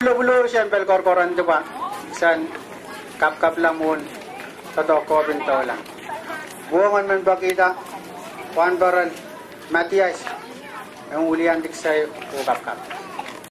Bulu-bulu siyempre korkoran to pa. San kap-kap lang mo sa toko binto lang. Buwangan man ba kita? Juan Baran, Matias, yung ulian dik sa'yo, kap-kap.